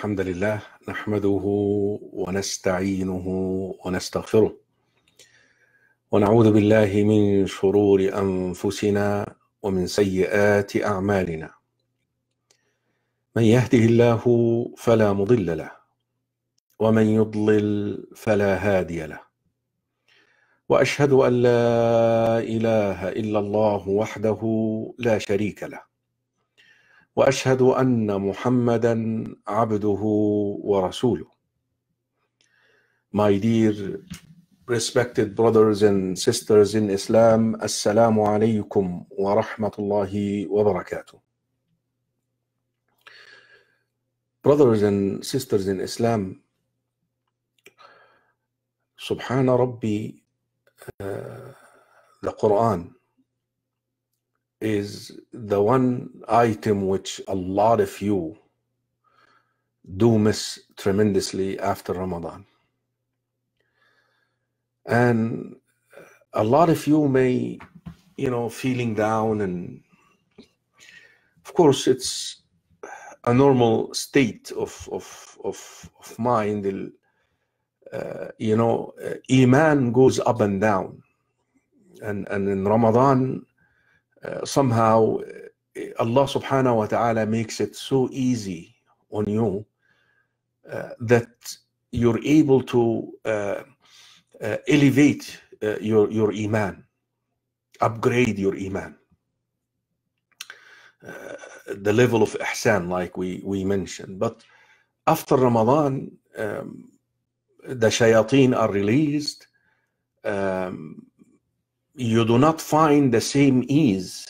الحمد لله نحمده ونستعينه ونستغفره ونعوذ بالله من شرور أنفسنا ومن سيئات أعمالنا. من يهده الله فلا مضل له ومن يضلل فلا هادي له، وأشهد أن لا إله إلا الله وحده لا شريك له، وأشهد أن محمدا عبده ورسوله. My dear respected brothers and sisters in Islam, Assalamu alaikum wa rahmatullahi wa barakatuh. Brothers and sisters in Islam, Subhana Rabbi, the Quran is the one item which a lot of you do miss tremendously after Ramadan. And a lot of you may, feeling down, and of course it's a normal state of mind. Iman goes up and down, and in Ramadan somehow Allah subhanahu wa ta'ala makes it so easy on you that you're able to elevate your iman, upgrade your iman, the level of ihsan, like we mentioned. But after Ramadan, the shayateen are released. You do not find the same ease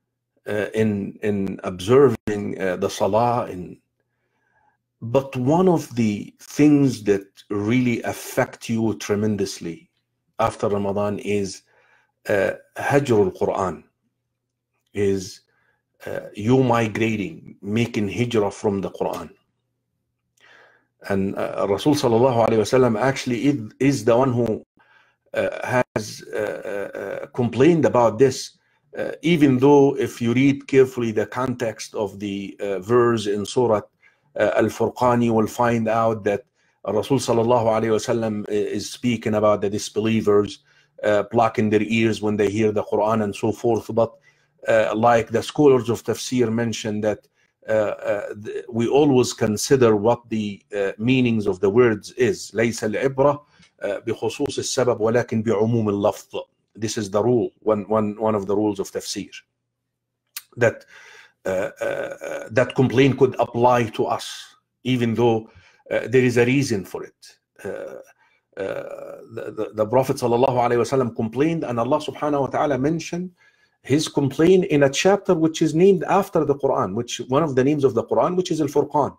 in observing the salah. But one of the things that really affect you tremendously after Ramadan is hajr al-Qur'an, is you migrating, making hijrah from the Quran. And Rasul sallallahu alayhi wasallam actually is the one who has complained about this, even though if you read carefully the context of the verse in Surah al-Furqan, you will find out that Rasul sallallahu alayhi wasallam is speaking about the disbelievers blocking their ears when they hear the Quran and so forth. But like the scholars of tafsir mentioned, that we always consider what the meanings of the words is. ليس العبرة بخصوص السبب ولكن بعموم اللفظ. This is the rule, one of the rules of tafsir, that that complaint could apply to us, even though there is a reason for it. The Prophet sallallahu alaihi wasallam complained, and Allah subhanahu wa ta'ala mentioned his complaint in a chapter which is named after the Quran, which one of the names of the Quran, which is al-Furqan.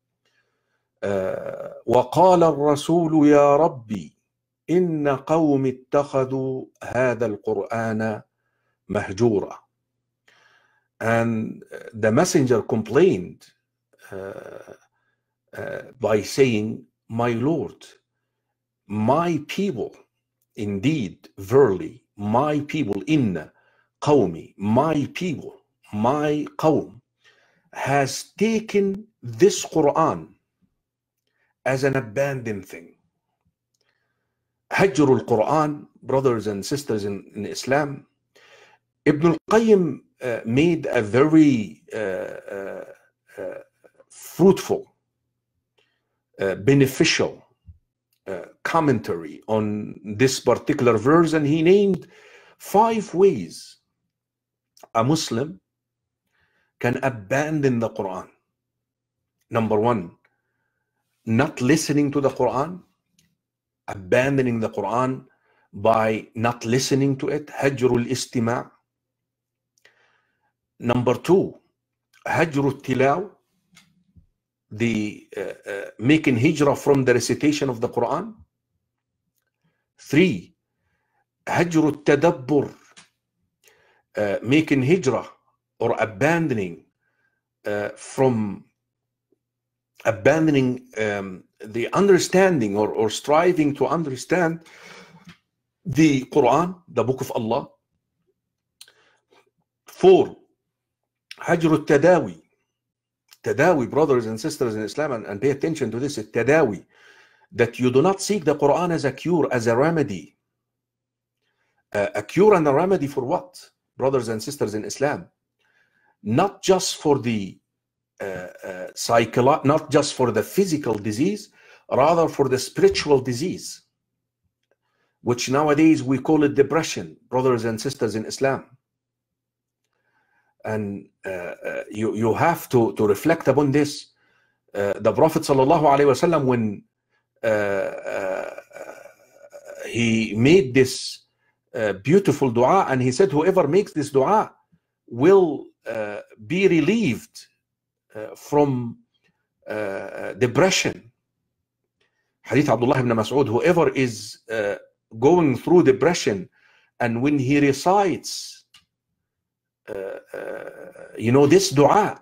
وقال الرسول يا ربي إن قوم اتخذوا هذا القرآن مهجورا. And the messenger complained by saying, my Lord, my people, indeed, verily, my people, inna qawmi, my people, my qawm, has taken this Quran as an abandoned thing. Hajr al-Quran, brothers and sisters in Islam, Ibn al-Qayyim made a very fruitful, beneficial commentary on this particular verse, and he named 5 ways a Muslim can abandon the Quran. Number 1, not listening to the Quran, abandoning the Quran by not listening to it, hajrul istima'. Number 2, hajrul tilaw, the making hijrah from the recitation of the Quran. 3, hajrul tadabbur, making hijrah or abandoning the understanding or striving to understand the Quran, the book of Allah. 4, hajr al-tadawi, Tadawi, brothers and sisters in Islam, and pay attention to this, tadawi, that you do not seek the Quran as a cure, as a remedy. A cure and a remedy for what, brothers and sisters in Islam? Not just for the not just for the physical disease, rather for the spiritual disease, which nowadays we call it depression, brothers and sisters in Islam. And you have to reflect upon this. The Prophet ﷺ, when he made this beautiful dua, and he said, whoever makes this dua will be relieved from depression. Hadith Abdullah ibn Mas'ud, whoever is going through depression, and when he recites this dua,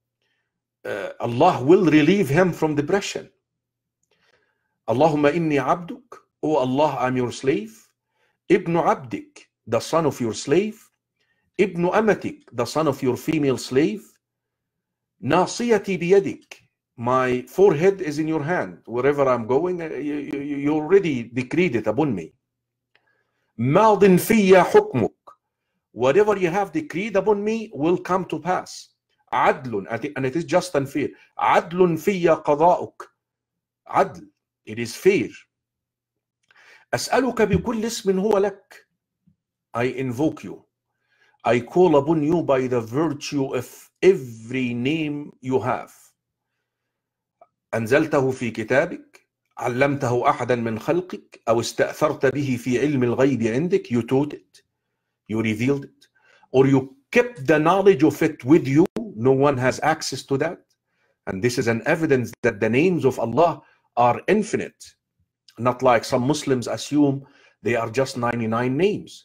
Allah will relieve him from depression. Allaahumma innee abduka, O Allah, I'm your slave. Ibnu abdik, the son of your slave. Ibnu amatik, the son of your female slave. Naasiyati bihi, my forehead is in your hand. Wherever I'm going, you already decreed it upon me. Maadin, fiyya, hukmuka, whatever you have decreed upon me will come to pass. Adlun, and it is just and fair. Adlun fiyya qadaa'uka, adl, it is fair. As'aluka bi kulli ismin huwa laka, I invoke you, I call upon you by the virtue of every name you have. anzaltahu fi kitaabika, allamtahu ahadan min khalqika, aw ista'tharta bihi fi il-ghaybi andak, you taught it, you revealed it, or you kept the knowledge of it with you. No one has access to that. And this is an evidence that the names of Allah are infinite, not like some Muslims assume they are just 99 names.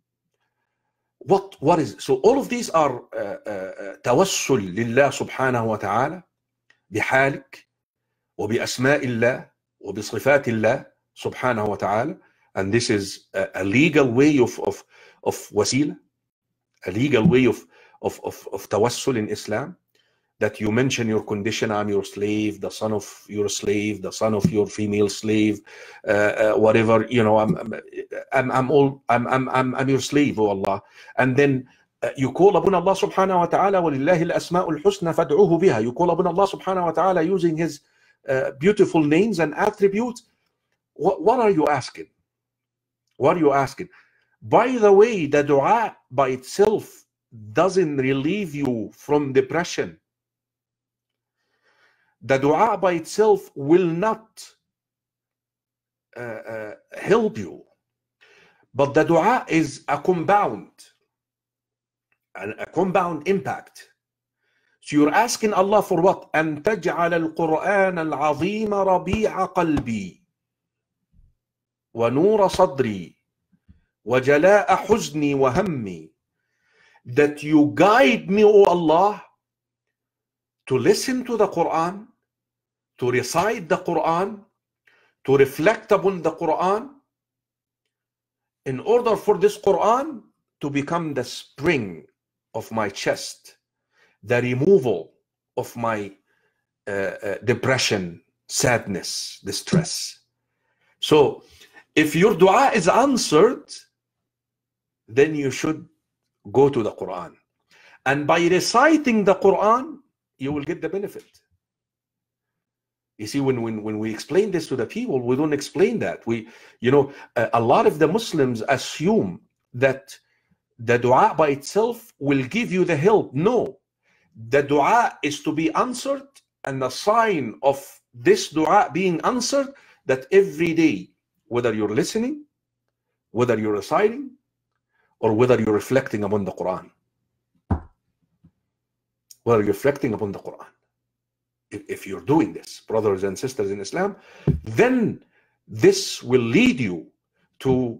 What is, so all of these are tawassul lillah subhanahu wa ta'ala bihalik wa bi asma'illah wa bi sifatillah subhanahu wa ta'ala. And this is a legal way of wasila, a legal way of tawassul in Islam, that you mention your condition. I'm your slave, the son of your slave, the son of your female slave, whatever, I'm your slave, oh Allah. And then you call upon Allah subhanahu wa ta'ala, وَلِلَّهِ الْأَسْمَاءُ الْحُسْنَى فَادْعُوهُ بِهَا. You call upon Allah subhanahu wa ta'ala using his beautiful names and attributes. What are you asking? What are you asking? By the way, the dua by itself doesn't relieve you from depression. The dua by itself will not help you. But the dua is a compound impact. So you're asking Allah for what? أن تجعل القرآن العظيم ربيع قلبي ونور صدري وجلاء حزني وهمي. That you guide me, O Allah, to listen to the Quran, to recite the Quran, to reflect upon the Quran, in order for this Quran to become the spring of my chest, the removal of my depression, sadness, distress. So if your dua is answered, then you should go to the Quran. And by reciting the Quran, you will get the benefit. You see, when we explain this to the people, we don't explain that. A lot of the Muslims assume that the dua by itself will give you the help. No, the dua is to be answered, and the sign of this dua being answered, that every day, whether you're listening, whether you're reciting, or whether you're reflecting upon the Quran. Whether you're reflecting upon the Quran. If you're doing this, brothers and sisters in Islam, then this will lead you to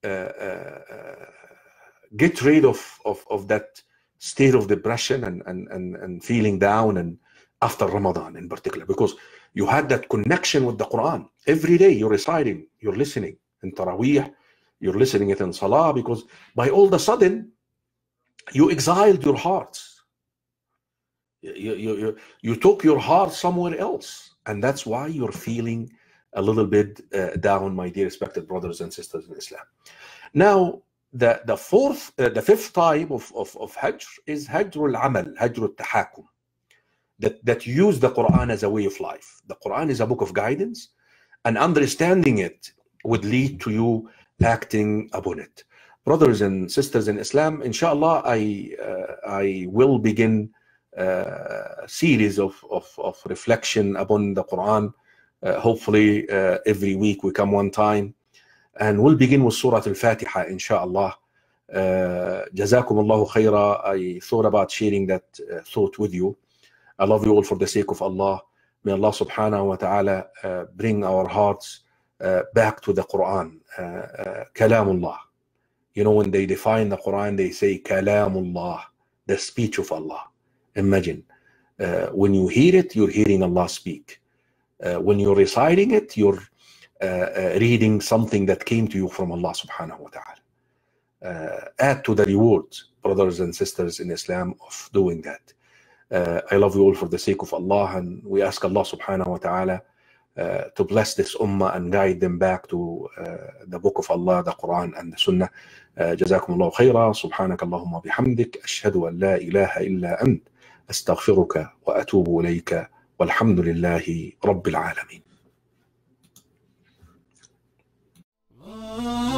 get rid of that state of depression and feeling down, and after Ramadan in particular, because you had that connection with the Quran. Every day you're reciting, you're listening in Taraweeh, you're listening it in Salah, because by all of a sudden you exiled your hearts. You took your heart somewhere else, and that's why you're feeling a little bit down, my dear respected brothers and sisters in Islam. Now, the fifth type of hajr is hajr al-amal, hajr al-tahakum, that use the Quran as a way of life. The Quran is a book of guidance, and understanding it would lead to you acting upon it. Brothers and sisters in Islam, inshallah, I will begin a series of reflection upon the Quran. Hopefully every week we come one time, and we'll begin with Surah Al-Fatiha, inshallah. Jazakum Allahu khaira. I thought about sharing that thought with you. I love you all for the sake of Allah. May Allah subhanahu wa ta'ala bring our hearts back to the Quran. Kalamullah. You know, when they define the Quran, they say Kalamullah, the speech of Allah. Imagine, when you hear it, you're hearing Allah speak. When you're reciting it, you're reading something that came to you from Allah subhanahu wa ta'ala. Add to the rewards, brothers and sisters in Islam, of doing that. I love you all for the sake of Allah, and we ask Allah subhanahu wa ta'ala to bless this ummah and guide them back to the book of Allah, the Quran and the Sunnah. جزاكم الله خيرا. سبحانك اللهم بحمدك أشهد أن لا إله إلا أنت أستغفرك وأتوب إليك والحمد لله رب العالمين.